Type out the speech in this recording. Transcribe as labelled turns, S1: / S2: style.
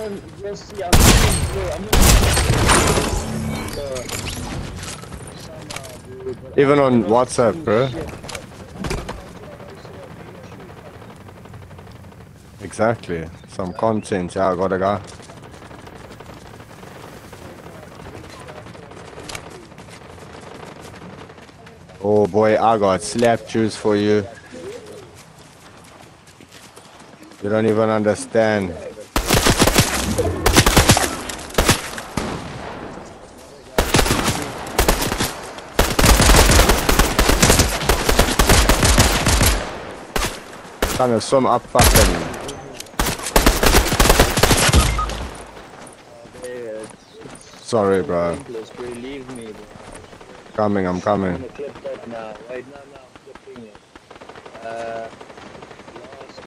S1: you'll see, I'm
S2: Even on WhatsApp, bro. Exactly. Some content, yeah, I gotta go. Oh boy, I got slap juice for you. You don't even understand. Trying to sum up fucking. Sorry, bro.
S1: Leave me, bro.
S2: Coming, I'm
S1: I'm
S2: coming.
S1: gonna clip that now. Wait, no, I'm clipping it.